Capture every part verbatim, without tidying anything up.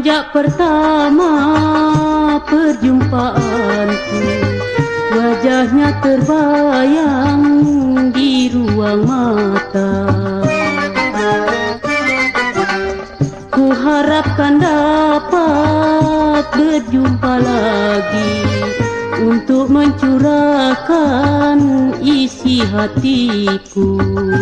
Semenjak pertama perjumpaanku, wajahnya terbayang di ruang mata. Ku harapkan dapat berjumpa lagi untuk mencurahkan isi hatiku.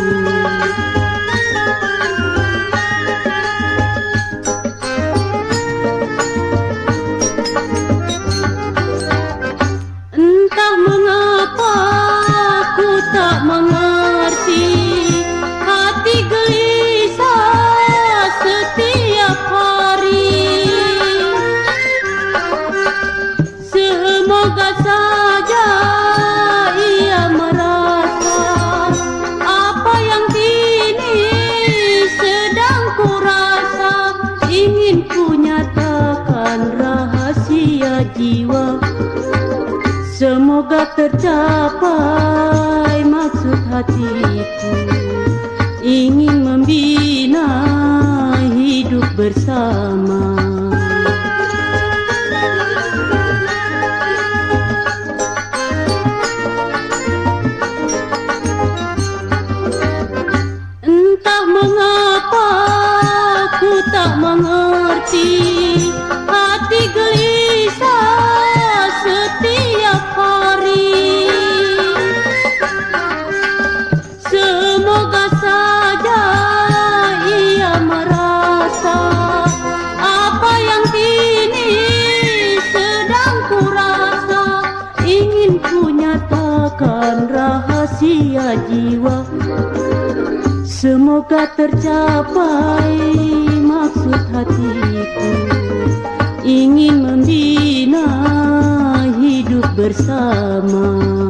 Entah mengapa ku tak mengerti, hati gelisah setiap hari. Semoga saja ia merasa apa yang kini sedang ku rasa. Ingin ku nyatakan rahasia jiwa, semoga tercapai maksud hatiku. Ingin membina hidup bersama. Entah mengapa ku tak mengerti, hati gelisah setiap hari. Semoga saja ia merasa apa yang kini sedang ku rasa. Ingin ku nyatakan rahasia jiwa, semoga tercapai maksud hatiku. Ingin membina hidup bersama.